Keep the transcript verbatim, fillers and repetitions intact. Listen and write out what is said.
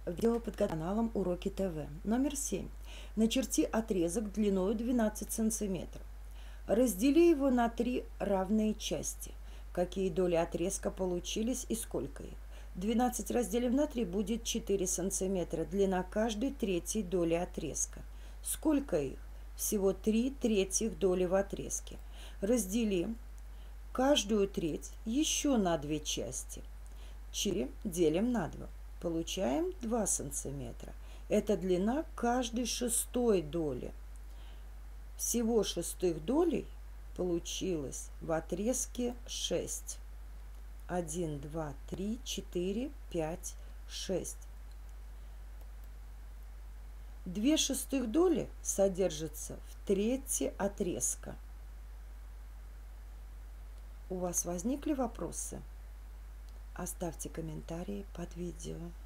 Видео под каналом Уроки ТВ. Номер семь. Начерти отрезок длиной двенадцать сантиметров. Раздели его на три равные части. Какие доли отрезка получились и сколько их? двенадцать разделим на три будет четыре сантиметра. Длина каждой третьей доли отрезка. Сколько их? Всего три третьих доли в отрезке. Раздели каждую треть еще на две части. четыре делим на два. Получаем два сантиметра. Это длина каждой шестой доли. Всего шестых долей получилось в отрезке шесть. один, два, три, четыре, пять, шесть. Две шестых доли содержатся в трети отрезка. У вас возникли вопросы? Оставьте комментарии под видео.